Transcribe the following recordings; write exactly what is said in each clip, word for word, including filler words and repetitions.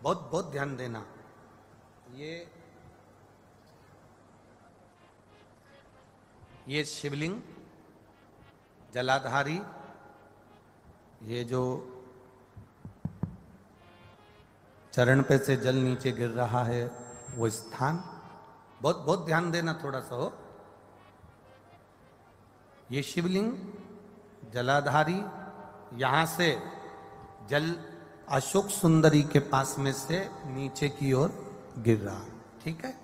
बहुत बहुत ध्यान देना। ये ये शिवलिंग जलाधारी, ये जो चरण पे से जल नीचे गिर रहा है वो स्थान, बहुत बहुत ध्यान देना थोड़ा सा हो। ये शिवलिंग जलाधारी, यहां से जल अशोक सुंदरी के पास में से नीचे की ओर गिर रहा, ठीक है।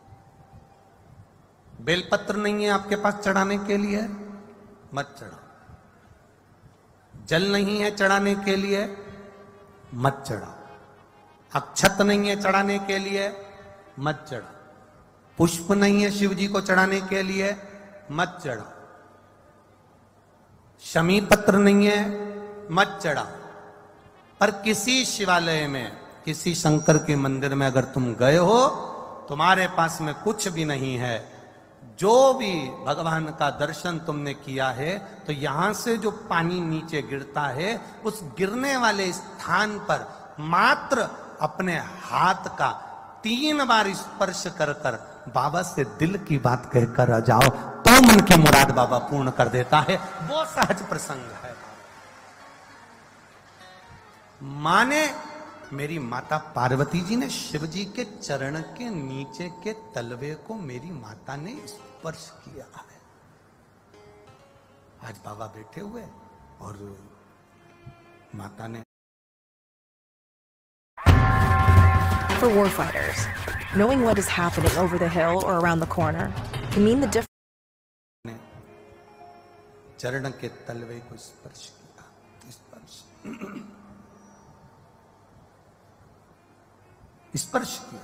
बेलपत्र नहीं है आपके पास चढ़ाने के लिए, मत चढ़ाओ। जल नहीं है चढ़ाने के लिए, मत चढ़ाओ। अक्षत नहीं है चढ़ाने के लिए, मत चढ़ाओ। पुष्प नहीं है शिव जी को चढ़ाने के लिए, मत चढ़ाओ। शमी पत्र नहीं है, मत चढ़ाओ। पर किसी शिवालय में, किसी शंकर के मंदिर में अगर तुम गए हो, तुम्हारे पास में कुछ भी नहीं है, जो भी भगवान का दर्शन तुमने किया है, तो यहां से जो पानी नीचे गिरता है, उस गिरने वाले स्थान पर मात्र अपने हाथ का तीन बार स्पर्श कर कर बाबा से दिल की बात कहकर आ जाओ, तो मन की मुराद बाबा पूर्ण कर देता है। वो सहज प्रसंग है। माने मेरी माता पार्वती जी ने शिव जी के चरण के नीचे के तलवे को मेरी माता ने स्पर्श किया है। आज बाबा बैठे हुए और माता ने। For warfighters, knowing what is happening over the hill or around the corner can mean the difference. चरण के तलवे को स्पर्श किया, स्पर्श स्पर्श किया,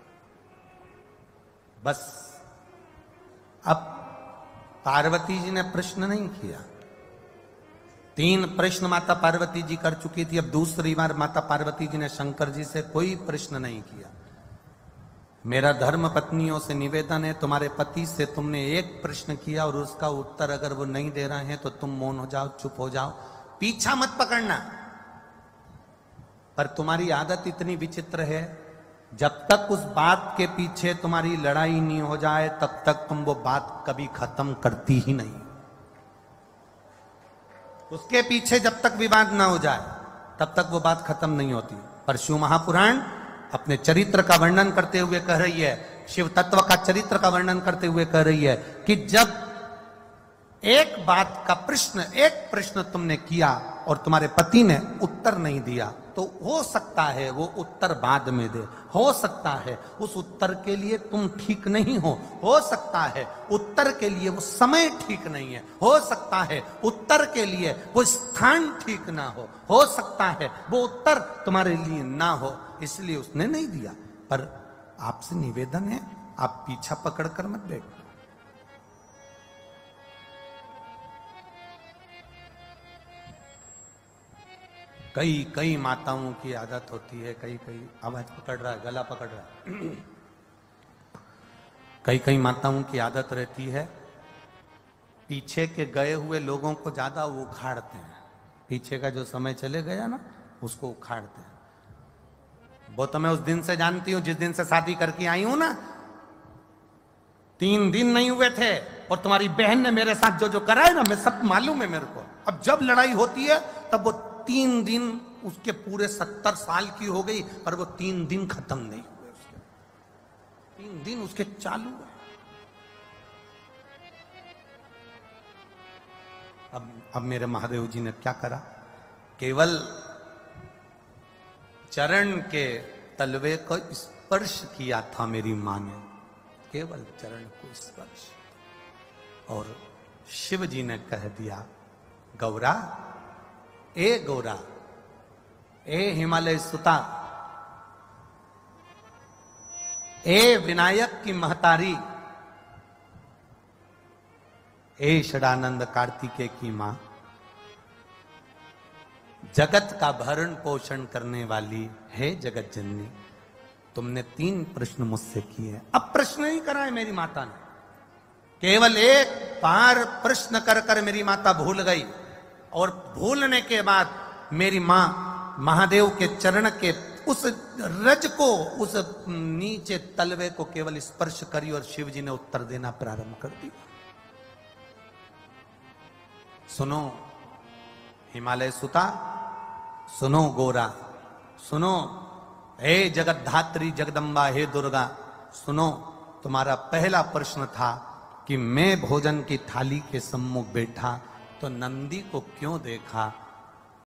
बस। अब पार्वती जी ने प्रश्न नहीं किया। तीन प्रश्न माता पार्वती जी कर चुकी थी, अब दूसरी बार माता पार्वती जी ने शंकर जी से कोई प्रश्न नहीं किया। मेरा धर्म पत्नियों से निवेदन है, तुम्हारे पति से तुमने एक प्रश्न किया और उसका उत्तर अगर वो नहीं दे रहे हैं तो तुम मौन हो जाओ, चुप हो जाओ, पीछा मत पकड़ना। पर तुम्हारी आदत इतनी विचित्र है, जब तक उस बात के पीछे तुम्हारी लड़ाई नहीं हो जाए तब तक तुम वो बात कभी खत्म करती ही नहीं। उसके पीछे जब तक विवाद ना हो जाए तब तक वो बात खत्म नहीं होती। पर शिव महापुराण अपने चरित्र का वर्णन करते हुए कह रही है, शिव तत्व का चरित्र का वर्णन करते हुए कह रही है कि जब एक बात का प्रश्न, एक प्रश्न तुमने किया और तुम्हारे पति ने उत्तर नहीं दिया, तो हो सकता है वो उत्तर बाद में दे, हो सकता है उस उत्तर के लिए तुम ठीक नहीं हो हो सकता है उत्तर के लिए वो समय ठीक नहीं है, हो सकता है उत्तर के लिए वो स्थान ठीक ना हो हो सकता है वो उत्तर तुम्हारे लिए ना हो, इसलिए उसने नहीं दिया। पर आपसे निवेदन है, आप पीछा पकड़कर मत बैठो। कई कई माताओं की आदत होती है, कई कई आवाज पकड़ रहा है, गला पकड़ रहा है, कई कई माताओं की आदत रहती है, पीछे के गए हुए लोगों को ज्यादा वो उखाड़ते हैं। पीछे का जो समय चले गया ना, उसको उखाड़ते हैं। वो तो मैं उस दिन से जानती हूं, जिस दिन से शादी करके आई हूं ना, तीन दिन नहीं हुए थे और तुम्हारी बहन ने मेरे साथ जो जो करा है ना, मैं सब मालूम है मेरे को। अब जब लड़ाई होती है तब वो तीन दिन, उसके पूरे सत्तर साल की हो गई पर वो तीन दिन खत्म नहीं हुए, उसके तीन दिन उसके चालू है। अब अब मेरे महादेव जी ने क्या करा, केवल चरण के तलवे को स्पर्श किया था मेरी मां ने, केवल चरण को स्पर्श, और शिव जी ने कह दिया, गौरा, ए गौरा, ए हिमालय सुता, ए विनायक की महतारी, ए षडानंद कार्तिकेय की मां, जगत का भरण पोषण करने वाली है जगत जननी, तुमने तीन प्रश्न मुझसे किए, अब प्रश्न नहीं करा है मेरी माता ने, केवल एक बार प्रश्न कर कर मेरी माता भूल गई, और भूलने के बाद मेरी मां महादेव के चरण के उस रज को, उस नीचे तलवे को केवल स्पर्श करी और शिव जी ने उत्तर देना प्रारंभ कर दिया। सुनो हिमालय सुता, सुनो गोरा, सुनो हे जगद्धात्री जगदम्बा, हे दुर्गा, सुनो, तुम्हारा पहला प्रश्न था कि मैं भोजन की थाली के सम्मुख बैठा तो नंदी को क्यों देखा?